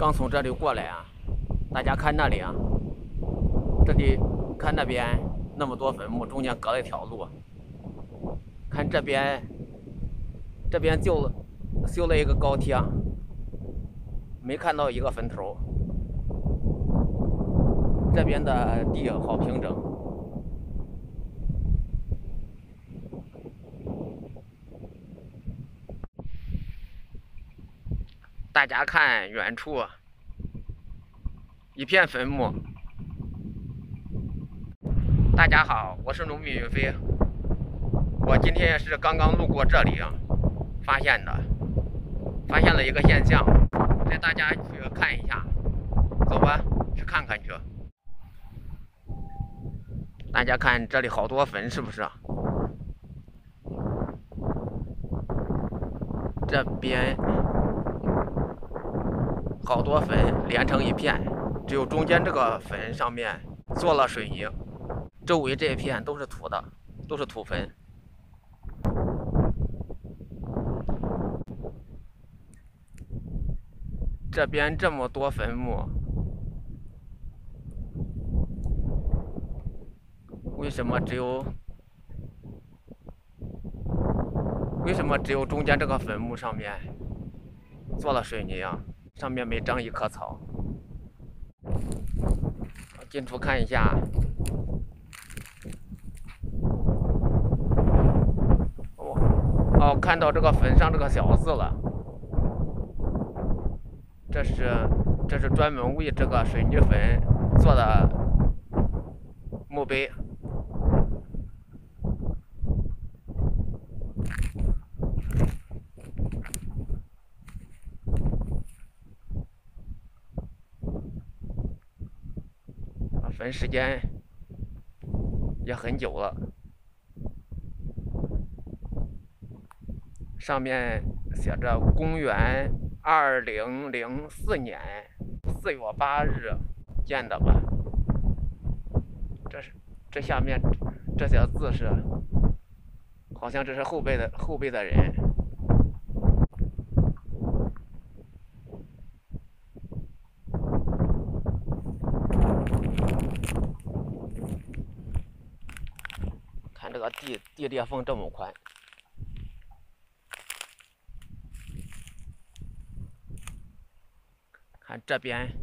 刚从这里过来啊，大家看那里啊，这里看那边那么多坟墓，中间隔了一条路。看这边就修了一个高铁，没看到一个坟头。这边的地好平整。大家看远处一片坟墓。大家好，我是农民云飞。我今天也是刚刚路过这里啊，发现了一个现象，带大家去看一下。走吧，去看看去。大家看这里好多坟，是不是？这边好多坟连成一片，只有中间这个坟上面做了水泥，周围这一片都是土的，都是土坟。这边这么多坟墓，为什么只有中间这个坟墓上面做了水泥啊？上面没长一棵草。进出看一下。哦，看到这个坟上这个小字了。这是专门为这个水泥坟做的墓碑。坟时间也很久了，上面写着公元2004年4月8日建的吧。这下面这些字是，好像这是后辈的人。看这个地裂缝这么宽。看这边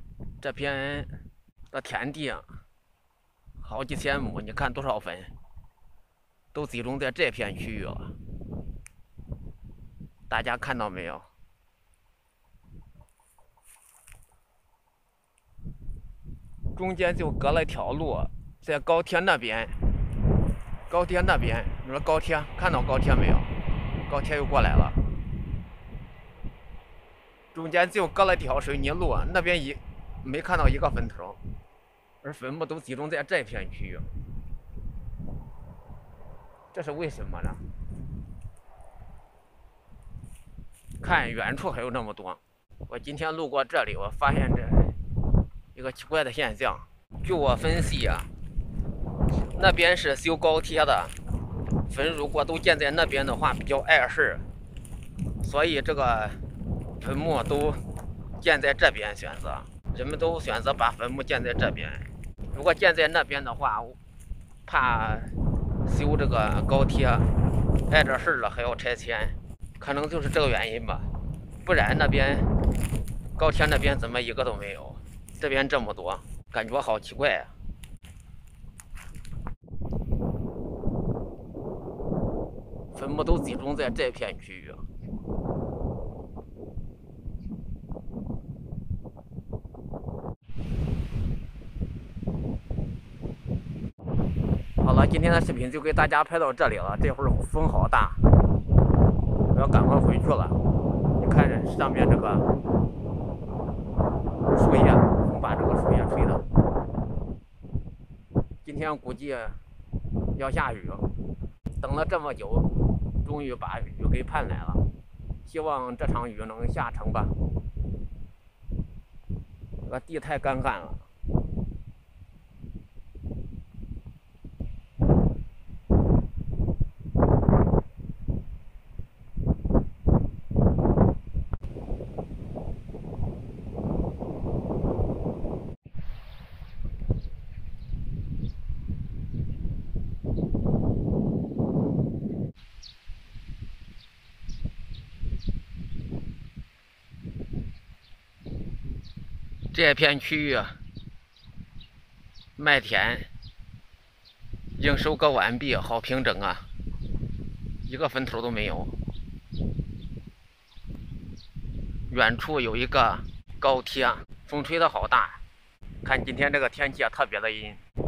的田地啊，好几千亩，你看多少坟，都集中在这片区域了。大家看到没有？中间就隔了一条路，在高铁那边，你说高铁看到高铁没有？高铁又过来了。中间就隔了一条水泥路，那边没看到一个坟头，而坟墓都集中在这片区域，这是为什么呢？看远处还有那么多。我今天路过这里，我发现这一个奇怪的现象。据我分析啊，那边是修高铁的，坟如果都建在那边的话，比较碍事，所以这个坟墓都建在这边选择，人们都选择把坟墓建在这边。如果建在那边的话，怕修这个高铁碍着事了，还要拆迁，可能就是这个原因吧。不然那边高铁那边怎么一个都没有？这边这么多，感觉好奇怪啊！坟墓都集中在这片区域。好了，今天的视频就给大家拍到这里了。这会儿风好大，我要赶快回去了。你看上面这个树叶，风把这个树叶吹的。今天估计要下雨，等了这么久，终于把雨给盼来了。希望这场雨能下成吧。这个地太干旱了。 这片区域麦田已经收割完毕，好平整啊，一个坟头都没有。远处有一个高铁，风吹的好大，看今天这个天气特别的阴。